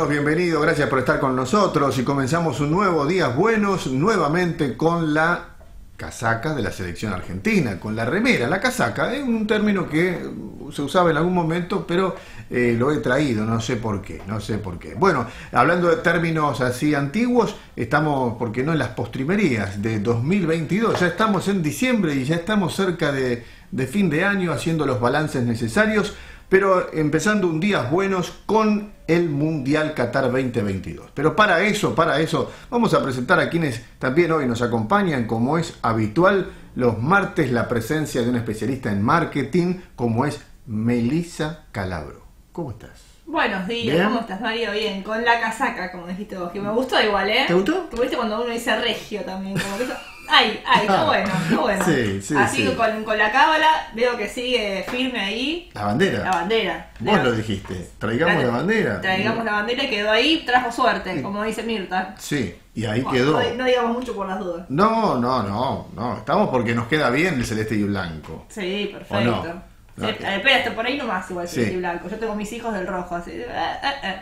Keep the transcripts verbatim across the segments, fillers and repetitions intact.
bienvenidos, bienvenidos, gracias por estar con nosotros y comenzamos un nuevo Días Buenos nuevamente con la casaca de la selección argentina, con la remera. La casaca es un término que se usaba en algún momento, pero eh, lo he traído, no sé por qué, no sé por qué. Bueno, hablando de términos así antiguos, estamos, ¿por qué no?, en las postrimerías de dos mil veintidós. Ya estamos en diciembre y ya estamos cerca de, de fin de año haciendo los balances necesarios, pero empezando un Días Buenos con el Mundial Qatar veinte veintidós. Pero para eso, para eso, vamos a presentar a quienes también hoy nos acompañan, como es habitual, los martes, la presencia de un especialista en marketing, como es Melissa Calabro. ¿Cómo estás? Buenos días, ¿bien? ¿Cómo estás, Mario? Bien, con la casaca, como dijiste vos, que me gustó igual, ¿eh? ¿Te gustó? Como viste cuando uno dice regio también, como que eso... Ay, ay, está bueno, está bueno. Sí, sí, Así sí. que con, con la cábala veo que sigue firme ahí. La bandera. La bandera. Vos la... lo dijiste, traigamos la, la bandera. Traigamos la bandera y quedó ahí, trajo suerte, como dice Mirta. Sí, y ahí bueno, quedó. No, no digamos mucho por las dudas. No, no, no, no, estamos porque nos queda bien el celeste y blanco. Sí, perfecto. ¿O no? Sí, no. Espera, hasta por ahí nomás igual el Sí. celeste y blanco. Yo tengo mis hijos del rojo, así. Eh, eh, eh.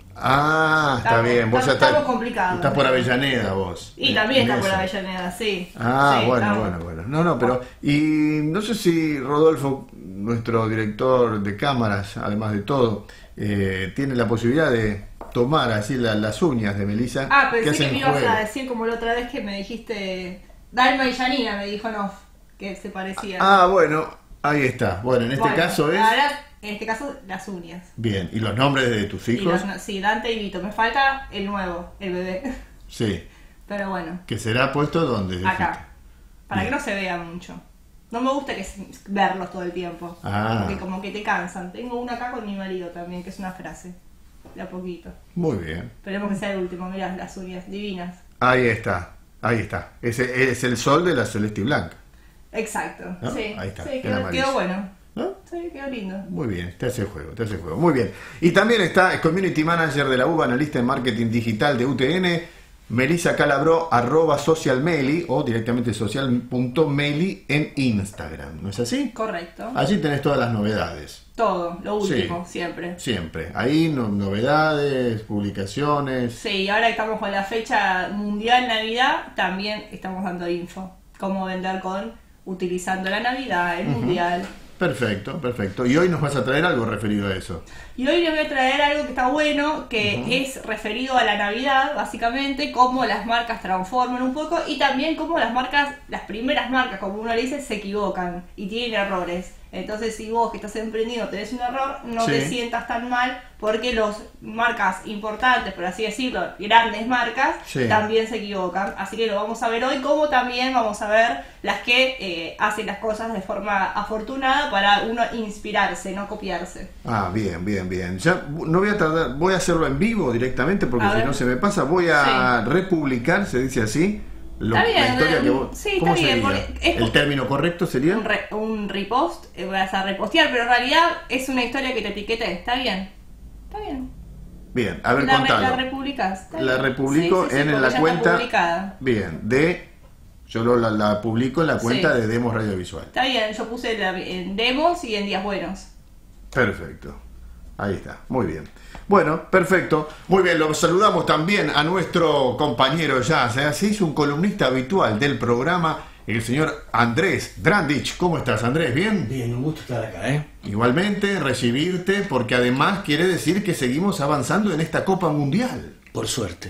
Ah, está Estamos- bien. Vos ya estamos estás, complicados. estás por Avellaneda vos. Y Eh, también en está por eso. Avellaneda, sí. Ah, Sí, bueno, estamos- bueno, bueno. No, no, pero... Y no sé si Rodolfo, nuestro director de cámaras, además de todo, eh, tiene la posibilidad de tomar así la- las uñas de Melissa. Ah, que pensé que hacen me ibas juego. a decir como la otra vez que me dijiste Dalma y Janina, me dijo no, que se parecían. Ah, bueno, ahí está. Bueno, en este Bueno, caso es... ahora, en este caso, las uñas. Bien, ¿y los nombres de tus Y hijos? los- sí, Dante y Vito. Me falta el nuevo, el bebé. Sí. Pero bueno, ¿Que será puesto donde? dijiste? acá. Para Bien. que no se vea mucho. No me gusta que se- verlos todo el tiempo. Ah. Porque como que te cansan. Tengo una acá con mi marido también, que es una frase. De a poquito. Muy bien. Esperemos que sea el último. Mirá, las uñas divinas. Ahí está, ahí está. Ese es el sol de la celeste y blanca. Exacto. ¿No? Sí, Ahí está, sí en quedó, amarillo. quedó bueno. ¿No? Sí, quedó lindo. Muy bien, te hace juego, te hace juego. Muy bien. Y también está el Community Manager de la U B A, analista en marketing digital de U T N, Melissa Calabro, arroba socialmeli o directamente social.meli en Instagram. ¿No es así? Correcto. Allí tenés todas las novedades. Todo, lo último, Sí. siempre. Siempre. Ahí no- novedades, publicaciones. Sí, ahora que estamos con la fecha mundial Navidad, también estamos dando info. Cómo vender con, utilizando la Navidad, el mundial. Perfecto, perfecto. Y hoy nos vas a traer algo referido a eso. Y hoy les voy a traer algo que está bueno, que Ujú. es referido a la Navidad, básicamente, cómo las marcas transforman un poco y también cómo las marcas, las primeras marcas, como uno le dice, se equivocan y tienen errores. Entonces, si vos que estás emprendiendo tenés un error, no Sí. te sientas tan mal porque las marcas importantes, por así decirlo, grandes marcas, Sí. también se equivocan. Así que lo vamos a ver hoy, como también vamos a ver las que eh, hacen las cosas de forma afortunada para uno inspirarse, no copiarse. Ah, bien, bien, bien. Ya no voy a tardar, voy a hacerlo en vivo directamente porque A si ver. no se me pasa. Voy a republicar, se dice así, lo- Está bien, la historia eh, que vos... sí, ¿Cómo está bien, sería? porque es- ¿El término correcto sería? Un, re- un repost, eh, vas a repostear, pero en realidad es una historia que te etiqueté, ¿está bien? Está bien. Bien, a ver, la, re- contalo. la republicas. ¿está La bien? republico Sí, sí, sí, en porque la ya está cuenta... publicada. Bien, de... Yo lo- la, la publico en la cuenta Sí. de Demos Radiovisual. Está bien, yo puse la- en demos y en días buenos. Perfecto. Ahí está, muy bien. Bueno, perfecto. Muy bien, lo saludamos también a nuestro compañero ya, o sea, se hizo un columnista habitual del programa, el señor Andrés Drandich. ¿Cómo estás, Andrés? ¿Bien? Bien, un gusto estar acá, ¿eh? Igualmente, recibirte, porque además quiere decir que seguimos avanzando en esta Copa Mundial. Por suerte.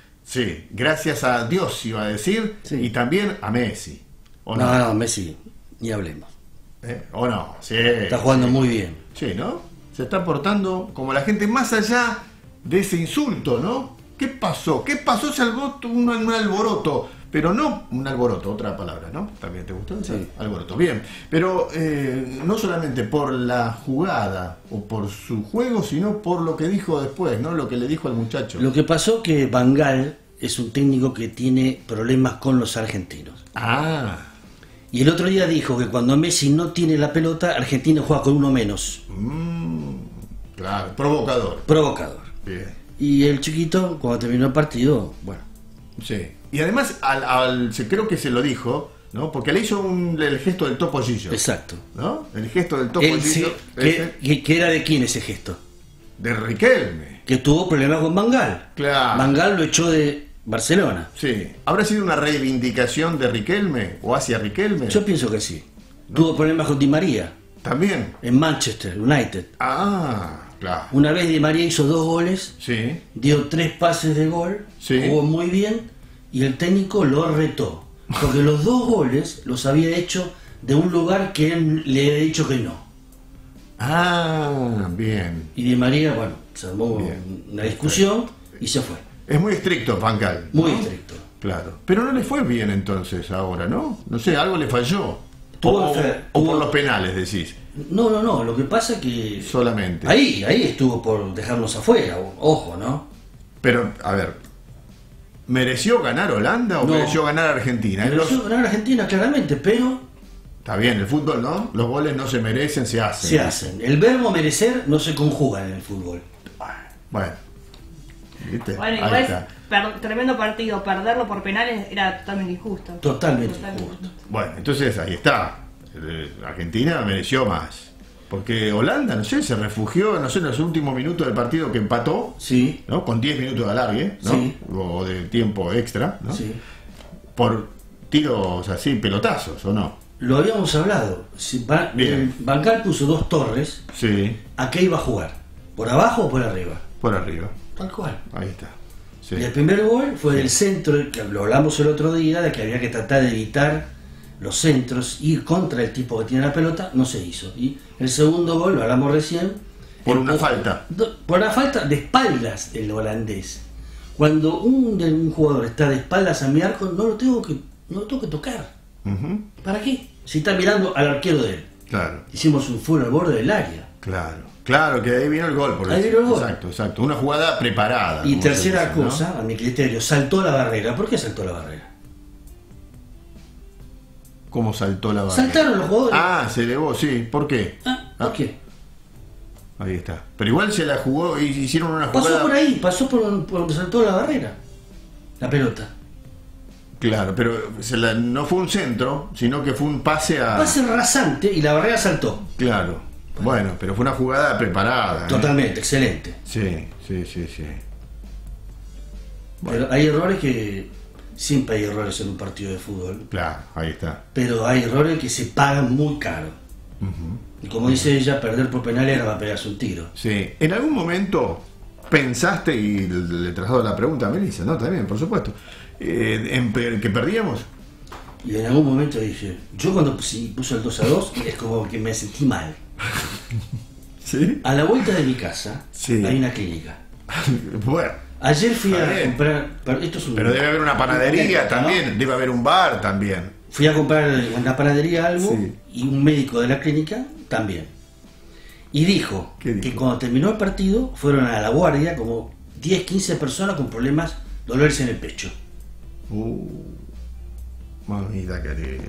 Sí, gracias a Dios, iba a decir, Sí. y también a Messi. ¿O no? No, no, Messi, ni hablemos. ¿Eh? ¿O no? Sí. Está jugando muy bien. Sí, ¿no? Se está portando como la gente, más allá de ese insulto, ¿no? ¿Qué pasó? ¿Qué pasó? Se alboroto, un, un alboroto, pero no un alboroto, otra palabra, ¿no? ¿También te gustó? Sí. Alboroto, bien. Pero eh, no solamente por la jugada o por su juego, sino por lo que dijo después, ¿no? Lo que le dijo al muchacho. Lo que pasó que Van Gaal es un técnico que tiene problemas con los argentinos. Ah, Y el otro día dijo que cuando Messi no tiene la pelota, Argentina juega con uno menos. mm, claro, provocador. Provocador. Bien. Y el chiquito, cuando terminó el partido, bueno, Sí. Y además, al, al, se- creo que se lo dijo, ¿no? Porque le hizo un, el gesto del topollillo. exacto. ¿No? El gesto del Él topollillo. se- que, que- que era de quién ese gesto. de Riquelme. Que tuvo problemas con Van Gaal. Claro. Van Gaal lo echó de Barcelona. Sí. ¿Habrá sido una reivindicación de Riquelme o hacia Riquelme? Yo pienso que sí. Tuvo problemas con Di María También. en Manchester United. Ah, claro. Una vez Di María hizo dos goles, Sí. dio tres pases de gol, Sí. jugó muy bien y el técnico lo retó. Porque los dos goles los había hecho de un lugar que él le había dicho que no. Ah, bien. Y Di María, bueno, se armó Bien. una discusión y se fue. Es muy estricto Van Gaal, Muy ¿no? estricto. Claro. Pero no le fue bien entonces ahora, ¿no? No sé, algo le falló. Tuvo o, enfer- o tuvo- por los penales, decís. No, no, no, lo que pasa es que Solamente. ahí, ahí estuvo por dejarnos afuera, ojo, ¿no? Pero, a ver, ¿mereció ganar Holanda o No. mereció ganar Argentina? En los- Mereció ganar Argentina claramente, pero Está bien, el fútbol, ¿no? Los goles no se merecen, se hacen. se hacen. El verbo merecer no se conjuga en el fútbol. Bueno. ¿Viste? Bueno, Ahí igual está. per- tremendo partido, perderlo por penales era totalmente injusto. Totalmente injusto. Bueno, entonces ahí está. Eh, Argentina mereció más. Porque Holanda, no sé, se refugió, no sé, en los últimos minutos del partido que empató, Sí, ¿no? Con diez minutos de alargue, ¿no? Sí. O de tiempo extra, ¿no? sí. Por tiros así, pelotazos, ¿o no? Lo habíamos hablado. Si Va- Bien. el Van Gaal puso dos torres. Sí, ¿A qué iba a jugar? ¿Por abajo o por arriba? por arriba. Tal cual. Ahí está. Sí. Y el primer gol fue del centro, que lo hablamos el otro día, de que había que tratar de evitar los centros, ir contra el tipo que tiene la pelota, no se hizo. Y el segundo gol, lo hablamos recién, Por una empu- falta. do- por una falta de espaldas del holandés. Cuando un, de- un jugador está de espaldas a mi arco, no lo tengo que, no lo tengo que tocar. Ujú. ¿Para qué? Si está mirando al arquero de él. Claro, Hicimos un full al borde del área. claro. Claro, que ahí vino el gol. Por Ahí eso. vino el gol. Exacto, exacto. Una jugada preparada. Y como se tercera dice, ¿no? cosa, a mi criterio, saltó la barrera. ¿Por qué saltó la barrera? ¿Cómo saltó la barrera? Saltaron los jugadores. Ah, se elevó, sí. ¿Por qué? Ah, ¿por Ah. qué? Ahí está. Pero igual se la jugó y hicieron una Pasó jugada. por ahí, pasó por, por donde saltó la barrera. La pelota. Claro, pero se la- no fue un centro, sino que fue un pase a. Pase rasante y la barrera saltó. Claro. Bueno, pero fue una jugada preparada. ¿eh? Totalmente, excelente. Sí, sí, sí, sí. Bueno. Pero hay errores que. Siempre hay errores en un partido de fútbol. Claro, ahí está. Pero hay errores que se pagan muy caro. Y como dice ella, perder por penales era para pegarse un tiro. Sí. ¿En algún momento pensaste, y le traslado la pregunta a Melissa, ¿no? También, por supuesto, eh, en per- que perdíamos? Y en algún momento dije, yo cuando sí, puso el dos a dos, es como que me sentí mal. Sí. A la vuelta de mi casa Sí. hay una clínica. Bueno, Ayer fui Está a bien. comprar. pero Esto es un, pero debe haber una panadería ¿no? también, debe haber un bar también. Fui a comprar en la panadería algo Sí. y un médico de la clínica también. Y dijo, ¿Qué dijo? que cuando terminó el partido fueron a la guardia como diez, quince personas con problemas, dolores en el pecho. Uh, mamita querida.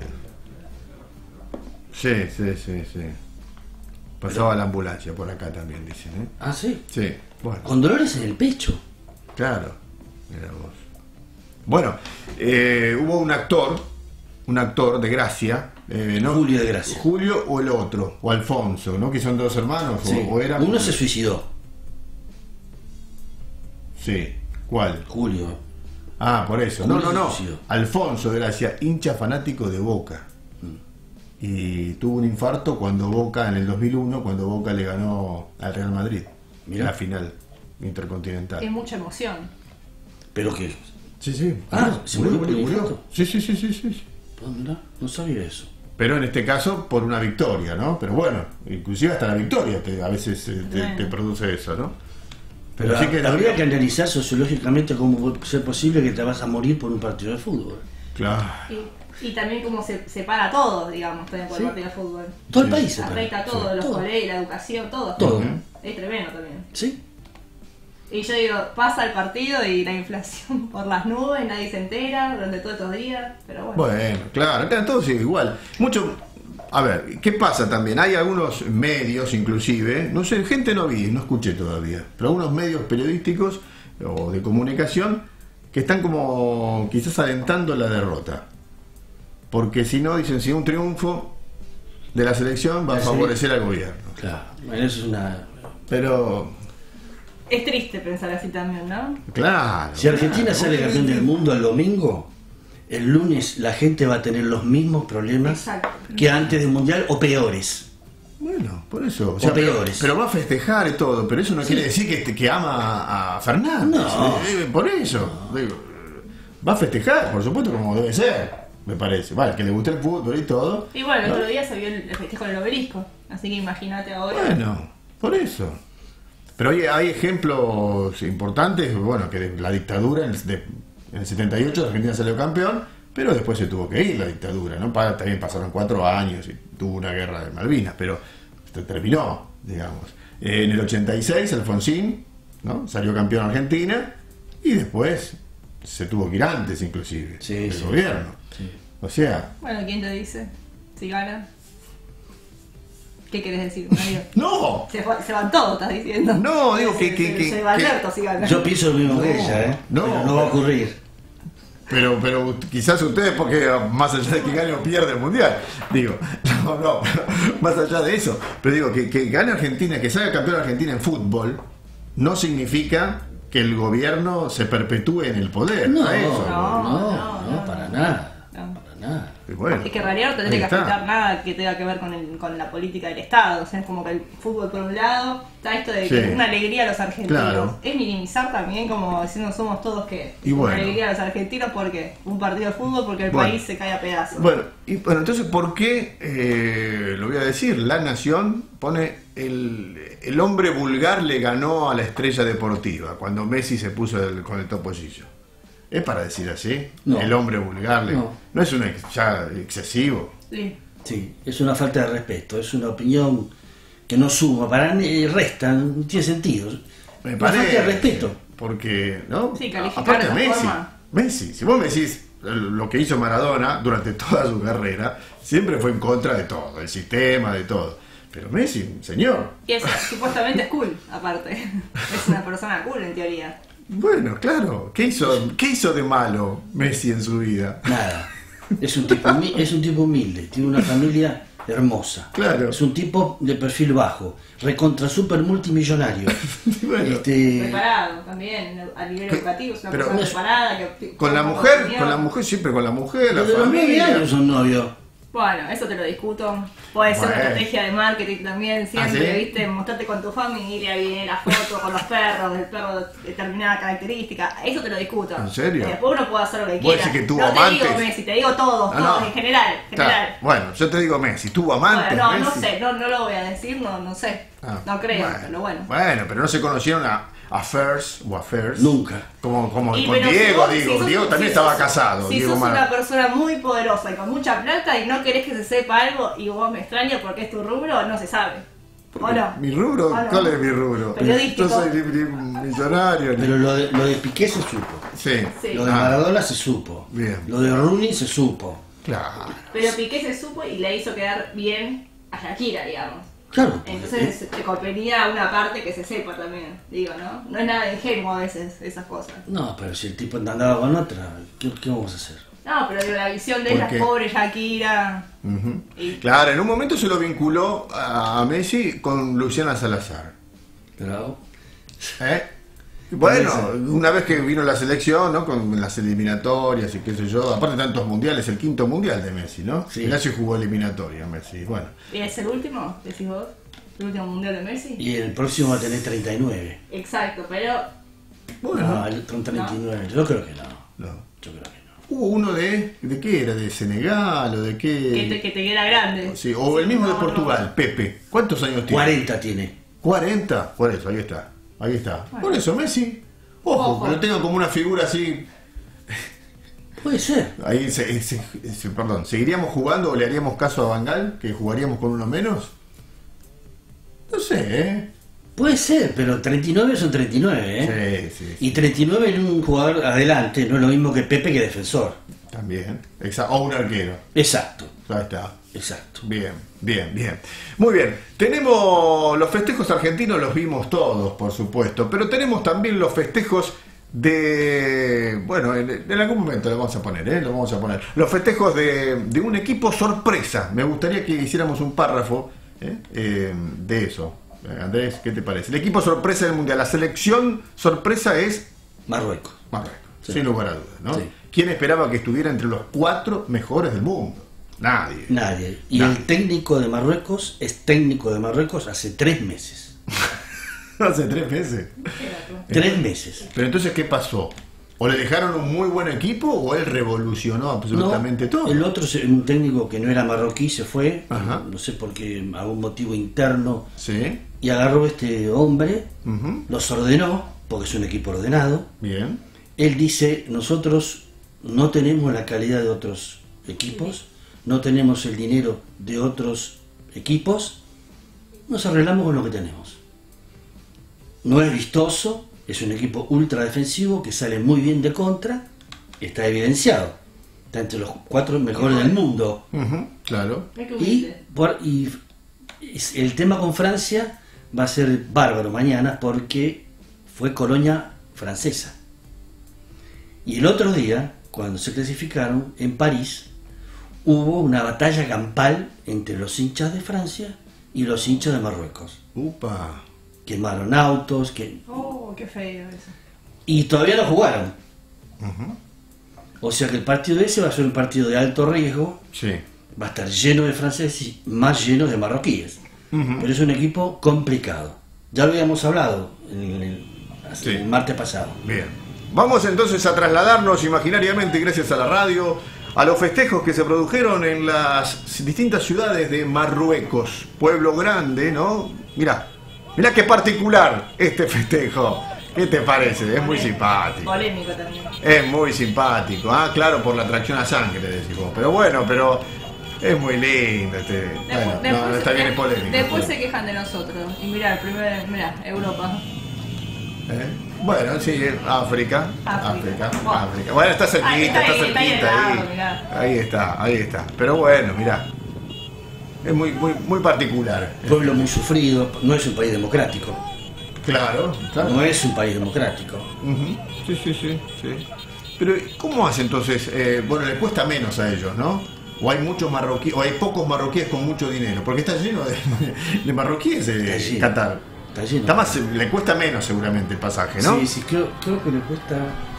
Sí, sí, sí, sí. Pasaba la ambulancia por acá también, dicen, ¿eh? Ah, sí. Sí, bueno, Con dolores en el pecho. claro. Mira vos. Bueno, eh, hubo un actor, un actor de Gracia, eh, ¿no? Julio de Gracia. Julio o el otro, o Alfonso, ¿no? Que son dos hermanos, o- Sí. o, eran... Uno se suicidó, Sí, ¿cuál? Julio. Ah, por eso. No, Julio no, no. se suicidó. Alfonso de Gracia, hincha fanático de Boca. Y tuvo un infarto cuando Boca, en el dos mil uno, cuando Boca le ganó al Real Madrid. Mirá. La final intercontinental. Es mucha emoción. Pero que. Sí, sí. Ah, ¿se murió por el infarto? Sí, sí, sí, sí, sí. Ah, mirá, no sabía eso. Pero en este caso por una victoria, ¿no? Pero bueno, inclusive hasta la victoria te- a veces eh, te, Bueno. te produce eso, ¿no? Pero sí que habría que analizar sociológicamente cómo puede ser posible que te vas a morir por un partido de fútbol. Claro. Y, y también como se separa todo, digamos, también por el Sí. partido de fútbol. Todo el Sí. país se Afecta a para. todo, los Todo. colegios, la educación, todo. Todo. Es tremendo también. ¿Sí? Y yo digo, pasa el partido y la inflación por las nubes, nadie se entera durante todos estos días, pero bueno. Bueno, claro, claro, todo sigue igual. Mucho. A ver, ¿qué pasa también? Hay algunos medios, inclusive, no sé, gente no vi, no escuché todavía, pero algunos medios periodísticos o de comunicación que están como quizás alentando la derrota. Porque si no, dicen, si un triunfo de la selección va a La favorecer al gobierno. Claro. Bueno, eso es una. Pero Es triste pensar así también, ¿no? Claro. Si Argentina claro. sale campeón del mundo el domingo, el lunes la gente va a tener los mismos problemas Exacto. que antes del mundial o peores. Bueno, por eso. O O sea, pero, peores. pero va a festejar y todo, pero eso no Sí. quiere decir que, que ama a Fernández. No. Eh, Por eso. Digo, va a festejar, por supuesto, como debe ser, me parece. Vale, que le guste el fútbol y todo. Y bueno, el ¿no? otro día se vio el el festejo del obelisco. Así que imagínate ahora. Bueno, por eso. Pero hay, hay ejemplos importantes, bueno, que de la dictadura, en el, de- en el setenta y ocho Argentina salió campeón, pero después se tuvo que ir la dictadura, ¿no? Pa- También pasaron cuatro años y tuvo una guerra de Malvinas, pero se terminó, digamos. Eh, en el ochenta y seis Alfonsín, ¿no? Salió campeón Argentina y después se tuvo que ir antes, inclusive, Sí, del sí. gobierno. Sí. O sea, Bueno, ¿quién te dice? Si gana. ¿Qué querés decir, Mario? ¡no! Se, fue- se van todos, estás diciendo. No, digo que- Se- que- se- que- Se va que- Alberto si gana. Yo pienso lo mismo No, que ella, ¿eh? no. Pero no va a ocurrir. Pero, pero quizás ustedes, porque más allá de que gane o pierde el mundial, digo, no, no, pero más allá de eso, pero digo, que, que gane Argentina, que salga campeón Argentina en fútbol, no significa que el gobierno se perpetúe en el poder. No, a eso. no, No, no, no, no, para no. nada. No. Para nada. Y bueno, Es que en realidad no tendría ahí que está. afectar nada que tenga que ver con, el, con la política del Estado. O sea, es como que el fútbol por un lado, está esto de que Sí. es una alegría a los argentinos. Claro. Es minimizar también, como diciendo somos todos que Y bueno. una alegría a los argentinos porque un partido de fútbol porque el Bueno. país se cae a pedazos. Bueno, y bueno, entonces, ¿por qué, eh, lo voy a decir, La Nación pone el, el hombre vulgar le ganó a la estrella deportiva cuando Messi se puso el- con el topollillo? ¿Es para decir así? No. El hombre vulgar le- No. no es un ex- ya excesivo. Sí. Sí, es una falta de respeto, es una opinión que no suma, para ni resta, no tiene sentido. Me Una parece. falta de respeto. Porque, ¿no? Sí, calificar Aparte de esa Messi. forma. Messi, si vos me decís lo que hizo Maradona durante toda su carrera, siempre fue en contra de todo, del sistema, de todo. Pero Messi, un señor. Y es, supuestamente es cool, aparte. Es una persona cool en teoría. Bueno, claro. ¿Qué hizo, ¿qué hizo de malo Messi en su vida? Nada. Es un tipo, humi- es un tipo humilde, tiene una familia hermosa. Claro. Es un tipo de perfil bajo, recontra super multimillonario. Bueno, Este, Preparado también, a nivel Pe- educativo, es una pero- persona preparada. Que, con la como mujer, opinión. con la mujer, siempre con la mujer, la desde los nueve familia. años son novios. Bueno, eso te lo discuto. Puede ser una Bueno. estrategia de marketing también, siempre, ¿Ah, sí? ¿viste? Mostrarte con tu familia, viene la foto con los perros, del perro de determinada característica. Eso te lo discuto. ¿En serio? Y después uno puede hacer lo que ¿Vos quiera. decís que tuvo no te amantes? digo Messi, te digo todos, Ah, todos, no. en general. Claro. general. Bueno, yo te digo Messi, ¿tuvo amantes? Bueno, no, no Messi? sé, no, no lo voy a decir, no, no sé. Ah, no creo, pero bueno. Bueno, pero no se conocieron a affairs o affairs. Nunca. Como, como Y con pero si Diego, vos- digo. si sos- Diego si también sos- estaba casado. Si Diego sos Mar- una persona muy poderosa y con mucha plata y no querés que se sepa algo y vos me extrañas porque es tu rubro, no se sabe. ¿O no? Mi rubro, ¿O no? ¿cuál es mi rubro? Periodístico. Yo soy li- li- millonario. Pero lo de, lo de Piqué se supo. Sí. Sí. Lo de Ah, Maradona se supo. Bien. Lo de Rooney se supo. claro. Pero Piqué se supo y le hizo quedar bien a Shakira, digamos. Claro. Entonces te convenía una parte que se sepa también, digo, ¿no? No es nada ingenuo a veces esas cosas. No, pero si el tipo andaba con otra, ¿qué, qué vamos a hacer? No, pero digo, la visión de ¿Por la qué? pobre Shakira. Ujú. Y- Claro, en un momento se lo vinculó a a Messi con Luciana Salazar. Pero, ¿Eh? Bueno, Parece. una vez que vino la selección, ¿no? Con las eliminatorias y qué sé yo, aparte de tantos mundiales, el quinto mundial de Messi, ¿no? Sí. Él hace jugó eliminatoria, Messi. Bueno, ¿Y es el último, decís vos? ¿El último mundial de Messi? y el próximo va a tener treinta y nueve. Exacto, pero bueno, No, el con treinta y nueve. Yo creo que no. no. Yo creo que no. Hubo uno de, ¿de qué era? ¿De Senegal o de qué? que te, que te queda grande. Sí, o el mismo de No, Portugal, Pepe. ¿Cuántos años tiene? cuarenta tiene. cuarenta. Por eso, ahí está. Ahí está. Bueno. Por eso, Messi. Ojo, Ojo. que lo tengo como una figura así. Puede ser. Ahí, se, se- se- perdón, ¿seguiríamos jugando o le haríamos caso a Bangal? ¿Que jugaríamos con uno menos? No sé, ¿eh? Puede ser, pero treinta y nueve son treinta y nueve, ¿eh? Sí, sí, sí. Y treinta y nueve en un jugador adelante, no es lo mismo que Pepe que defensor. También. Exa- o un arquero. Exacto, Ahí está. exacto. Bien, bien, bien. Muy bien. Tenemos los festejos argentinos, los vimos todos, por supuesto, pero tenemos también los festejos de... Bueno, en, en algún momento lo vamos a poner, ¿eh? Lo vamos a poner. Los festejos de, de un equipo sorpresa. Me gustaría que hiciéramos un párrafo ¿eh? Eh, de eso. Eh, Andrés, ¿qué te parece? El equipo sorpresa del Mundial, la selección sorpresa es Marruecos. Marruecos, Sí. sin lugar a dudas, ¿no? Sí. ¿Quién esperaba que estuviera entre los cuatro mejores del mundo? Nadie. Nadie. Y Nadie. el técnico de Marruecos es técnico de Marruecos hace tres meses. Hace tres meses. Tres meses. Pero entonces, ¿qué pasó? ¿O le dejaron un muy buen equipo o él revolucionó absolutamente No, todo? el otro, se- un técnico que no era marroquí, se fue, Ajá. no sé por qué, algún motivo interno, Sí. y agarró este hombre, Ujú. los ordenó, porque es un equipo ordenado. Bien. Él dice, nosotros no tenemos la calidad de otros equipos, no tenemos el dinero de otros equipos, nos arreglamos con lo que tenemos. No es vistoso, es un equipo ultra defensivo que sale muy bien de contra, está evidenciado, está entre los cuatro mejores del mundo. Ujú, claro. Es que Y, humilde. por- y es- el tema con Francia va a ser bárbaro mañana porque fue colonia francesa. Y el otro día, cuando se clasificaron en París, hubo una batalla campal entre los hinchas de Francia y los hinchas de Marruecos. Upa. Quemaron autos, que... Oh, qué feo eso. y todavía no jugaron. Ujú. O sea que el partido ese va a ser un partido de alto riesgo, Sí. va a estar lleno de franceses y más lleno de marroquíes. Ujú. Pero es un equipo complicado. Ya lo habíamos hablado en el, hace- Sí. el martes pasado. Bien. Vamos entonces a trasladarnos imaginariamente, gracias a la radio, a los festejos que se produjeron en las distintas ciudades de Marruecos. Pueblo grande, ¿no? Mirá, mirá qué particular este festejo. ¿Qué te parece? Es muy Polémico. simpático. Polémico también. Es muy simpático. Ah, claro, por la atracción a sangre, decís vos. Pero bueno, pero es muy lindo este. Bueno, Después- no, está bien, es de- polémico. Después se quejan de nosotros. Y mirá, el primer, mirá, Europa. ¿Eh? Bueno, sí, África. África. África. Bueno. África. Bueno, está cerquita, Ahí está está ahí, está ahí cerquita al ahí. lado, mirá. Ahí está, ahí está. Pero bueno, mirá. Es muy, muy, muy particular. Pueblo muy sufrido, no es un país democrático. Claro, claro. No es un país democrático. Ujú. Sí, sí, sí, sí. Pero, ¿cómo hace entonces? Eh, bueno, le cuesta menos a ellos, ¿no? O hay muchos marroquíes, o hay pocos marroquíes con mucho dinero, porque está lleno de, de marroquíes Está eh, lleno. Qatar. Está lleno. Está más, le cuesta menos seguramente el pasaje, ¿no? Sí, sí, creo, creo que le cuesta...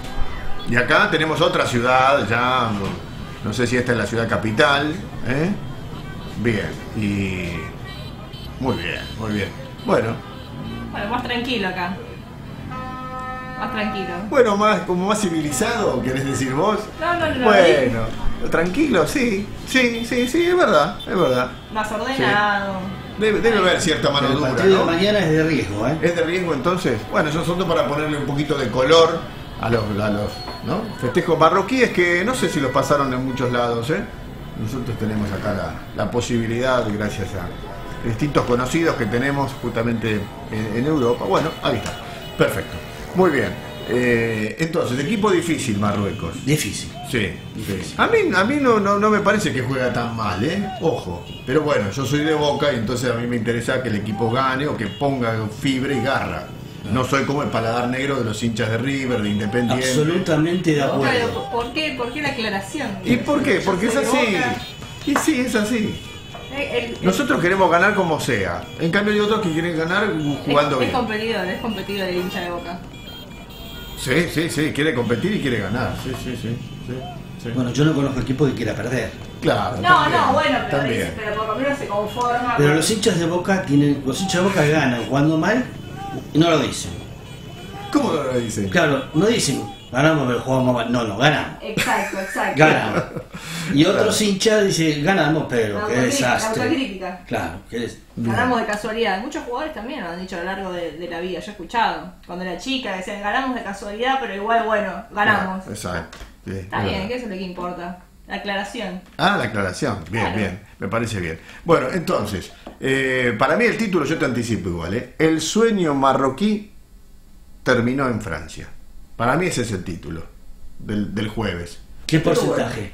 Y acá tenemos otra ciudad, ya no, no sé si esta es la ciudad capital, ¿eh? Bien, y muy bien, muy bien. Bueno, Bueno, más tranquilo acá. Más tranquilo. bueno, más como más civilizado, ¿querés decir vos? No, no, no. Bueno, tranquilo, sí, sí, sí, sí, es verdad, es verdad. Más ordenado. Debe, debe haber cierta mano El dura, partido ¿no? de mañana es de riesgo, ¿eh? ¿Es de riesgo entonces? Bueno, eso son para ponerle un poquito de color a los, a los ¿no? festejos marroquíes que no sé si los pasaron en muchos lados, ¿eh? Nosotros tenemos acá la, la posibilidad, gracias a distintos conocidos que tenemos justamente en, en Europa. Bueno, ahí está. Perfecto. Muy bien. Eh, entonces, equipo difícil Marruecos. Difícil. Sí, Difícil. sí. A mí, a mí no, no, no me parece que juega tan mal, ¿eh? Ojo. Pero bueno, yo soy de Boca y entonces a mí me interesa que el equipo gane o que ponga fibra y garra. No soy como el paladar negro de los hinchas de River, de Independiente. Absolutamente de acuerdo. Pero, ¿por qué? ¿Por qué la aclaración? ¿Y por qué? Porque es Yo soy así. Boca. Y sí, es así. Eh, el- el- Nosotros queremos ganar como sea. En cambio hay otros que quieren ganar jugando es, bien. es competidor, es competidor el hincha de Boca. Sí, sí, sí. Quiere competir y quiere ganar. Sí, sí, sí. sí, sí. Bueno, yo no conozco equipo que quiera perder. Claro. No, también, no, bueno, pero, también. dice- pero por lo menos se conforma. Pero con- los hinchas de Boca tienen, los hinchas de Boca ganan jugando mal y no lo dicen. ¿Cómo lo dicen? Claro, no dicen, ganamos pero jugamos mal. No, no, ganamos. Exacto, exacto. Ganamos. Y otros hinchas dicen, ganamos pero La qué autocrítica, la desastre. autocrítica. Claro, qué des- Ganamos de casualidad. Muchos jugadores también lo han dicho a lo largo de, de la vida. Yo he escuchado. Cuando era chica decían, ganamos de casualidad, pero igual, bueno, ganamos. Ah, exacto. Sí, Está es bien, verdad. ¿qué es lo que importa? La aclaración. Ah, la aclaración. Bien, Claro. bien. Me parece bien. Bueno, entonces, eh, para mí el título, yo te anticipo igual, ¿eh? El sueño marroquí terminó en Francia. Para mí ese es el título del, del jueves. ¿Qué Pero porcentaje?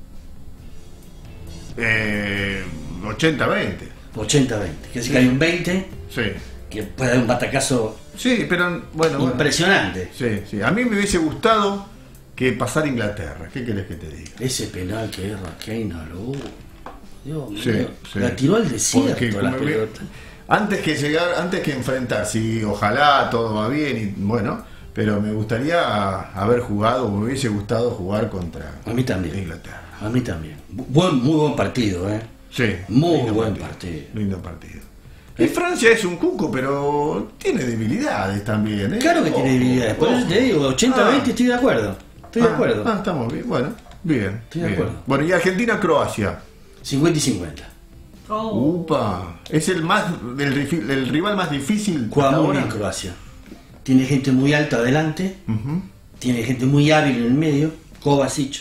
Eh, ochenta veinte. ochenta veinte. Quiere decir que hay un veinte Sí. que puede dar un batacazo Sí, pero bueno, bueno. impresionante. Sí, sí. A mí me hubiese gustado que pasara Inglaterra. ¿Qué querés que te diga? Ese penal que erra Kane, lo... Dios Sí, mío, sí. la tiró al Porque desierto la como me- pelota. antes que llegar, antes que enfrentar, si ojalá todo va bien y bueno, pero me gustaría haber jugado, me hubiese gustado jugar contra A mí también. Inglaterra. A mí también. Buen, muy buen partido, ¿eh? Sí, Muy lindo buen partido. Lindo partido. Y Francia es un cuco, pero tiene debilidades también, ¿eh? Claro que tiene Ojo, debilidades. Por eso ojo. te digo, ochenta a veinte Ah. estoy de acuerdo. Estoy de Ah, acuerdo. Ah, estamos bien, bueno, bien. Estoy de bien. acuerdo. Bueno, y Argentina-Croacia. cincuenta y cincuenta. Oh. Upa, es el más el, rifi- el rival más difícil. Juega hasta muy ahora. bien Croacia. Tiene gente muy alta adelante. Ujú. Tiene gente muy hábil en el medio. Kovacic,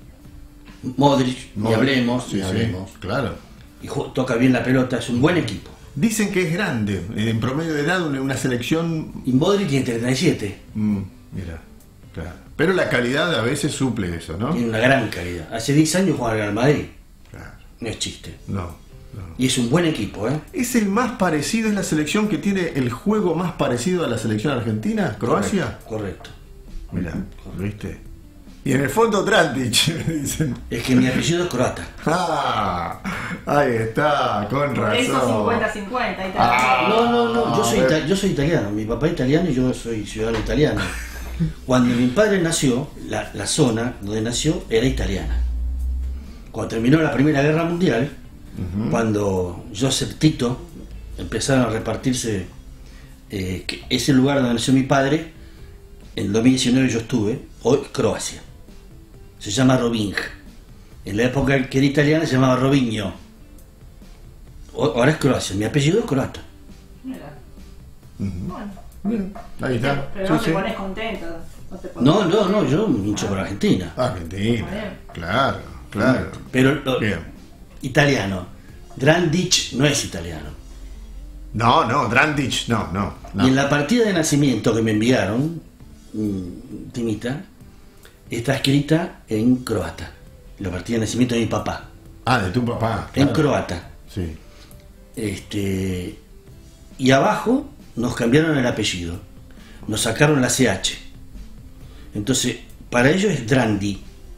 Modric, ni Modric, hablemos, sí, ni sí, hablemos. claro. Y ju- toca bien la pelota, es un buen equipo. Dicen que es grande, en promedio de edad, una una selección. Y Modric tiene treinta y siete. mm, mira, claro. Pero la calidad a veces suple eso, ¿no? Tiene una gran calidad. Hace diez años juega en el Real Madrid. Claro. No es chiste. No, no. Y es un buen equipo, ¿eh? ¿Es el más parecido, es la selección que tiene el juego más parecido a la selección argentina, Croacia? Correcto. Mira, ¿viste? Y en el fondo Trantic, me dicen. Es que mi apellido es croata. Ah, ahí está, con Por razón. eso cincuenta cincuenta y tal. Ah. No, no, no, yo soy, a ver. ita- yo soy italiano. Mi papá es italiano y yo soy ciudadano italiano. Cuando mi padre nació, la, la zona donde nació era italiana. Cuando terminó la Primera Guerra Mundial, cuando Joseph Tito empezaron a repartirse eh, que ese lugar donde nació mi padre, en dos mil diecinueve yo estuve, hoy Croacia. Se llama Rovinj. En la época que era italiana se llamaba Robinho. O- Ahora es Croacia. Mi apellido es croata. Mira. Ujú. Bueno. Bien, ahí está. Pero Sí, no te sí. pones contento. No, te pones No, no, no, yo me hincho por Argentina. Argentina, Bien. claro, claro. Pero lo- Bien. italiano. Drandic no es italiano. No, no, Drandic, no, no. no. Y en la partida de nacimiento que me enviaron, mm, Timita, está escrita en croata. La partida de nacimiento de mi papá. Ah, de tu papá. En claro. croata. Sí. Este, y abajo nos cambiaron el apellido. Nos sacaron la C H. Entonces, para ellos es Drandi.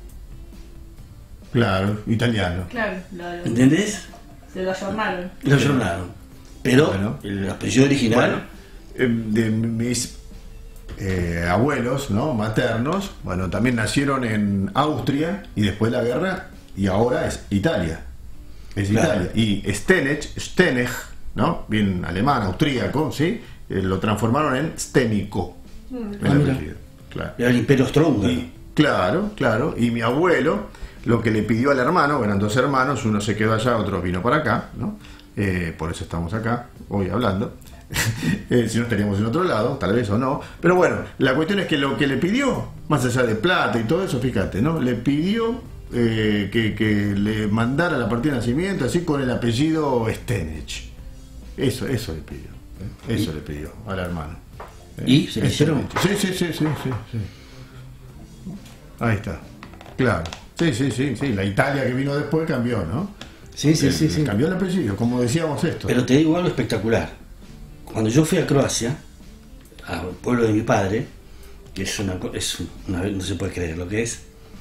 Claro, italiano. Claro, lo, lo- ¿Entendés? se lo ayornaron. Lo jornaron. Pero Bueno. el apellido original. Bueno, eh, de mis eh, abuelos, ¿no? Maternos, bueno, también nacieron en Austria y después de la guerra, y ahora es Italia. Es Claro. Italia. Y Stenech, Stenech, ¿no? Bien alemán, austríaco, ¿sí? Eh, lo transformaron en Stenico. el Ah, mira. apellido, claro. Era el Imperio Austrohúngaro. Y, claro, claro. Y mi abuelo, lo que le pidió al hermano, eran dos hermanos, uno se quedó allá, otro vino para acá, ¿no? Eh, por eso estamos acá, hoy hablando. Eh, si no estaríamos en otro lado, tal vez o no. Pero bueno, la cuestión es que lo que le pidió, más allá de plata y todo eso, fíjate, ¿no? Le pidió eh, que, que le mandara la partida de nacimiento así con el apellido Stenech. Eso, eso le pidió. ¿eh? Eso le pidió al hermano. ¿eh? ¿Y se le hicieron? Sí, sí, sí, sí, sí, sí. Ahí está. Claro. Sí, sí, sí, sí. La Italia que vino después cambió, ¿no? Sí, sí, Eh, sí, sí. Cambió el apellido, como decíamos esto. Pero te digo algo espectacular. Cuando yo fui a Croacia, al pueblo de mi padre, que es una, co- es una, no se puede creer lo que es,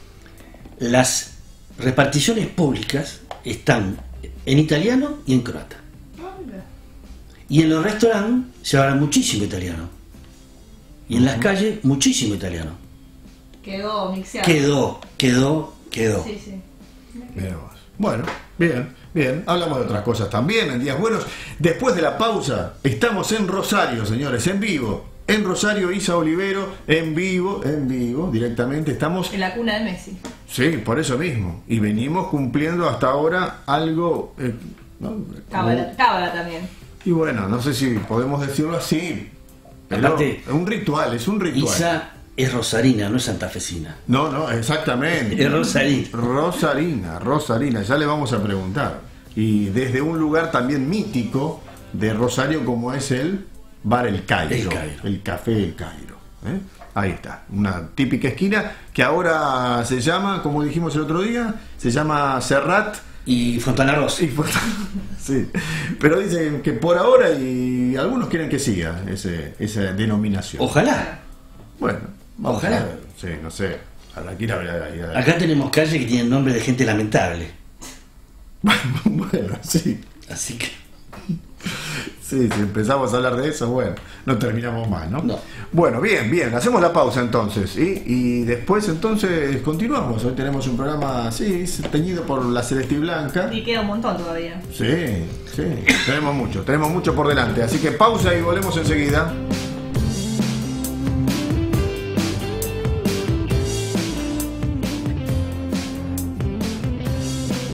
las reparticiones públicas están en italiano y en croata. Ah, mira. Y en los restaurantes se habla muchísimo italiano. Y en las calles muchísimo italiano. Quedó mixeado. Quedó, quedó, quedó. Sí, sí. Mirá vos. Bueno, bien, bien. Hablamos de otras cosas también en días buenos. Después de la pausa, estamos en Rosario, señores, en vivo. En Rosario, Isa Olivero, en vivo, en vivo, directamente. Estamos, En la cuna de Messi. sí, por eso mismo. Y venimos cumpliendo hasta ahora algo... eh, ¿no? Cábala, cábala también. Y bueno, no sé si podemos decirlo así. Pero Aparte, es un ritual, es un ritual. Isa es rosarina, no es santafesina. No, no, exactamente. Es rosarina. Rosarina, Rosarina, ya le vamos a preguntar. Y desde un lugar también mítico de Rosario como es el Bar El Cairo. El Cairo. El Café El Cairo. ¿eh? Ahí está, una típica esquina que ahora se llama, como dijimos el otro día, se llama Serrat. Y Fontana Rosa. Y por- sí, pero dicen que por ahora y algunos quieren que siga ese, esa denominación. Ojalá. Bueno, vamos Ojalá. a ver. Sí, no sé. Habrá que ir a ver ahí. a- Acá tenemos calles que tienen nombre de gente lamentable. Bueno, sí. Así que... Sí, si empezamos a hablar de eso, bueno, no terminamos más, ¿no? No. Bueno, bien, bien, hacemos la pausa entonces, ¿sí? Y después entonces continuamos. Hoy tenemos un programa así, teñido por la celeste y blanca. Y queda un montón todavía. Sí, sí, tenemos mucho, tenemos mucho por delante. Así que pausa y volvemos enseguida.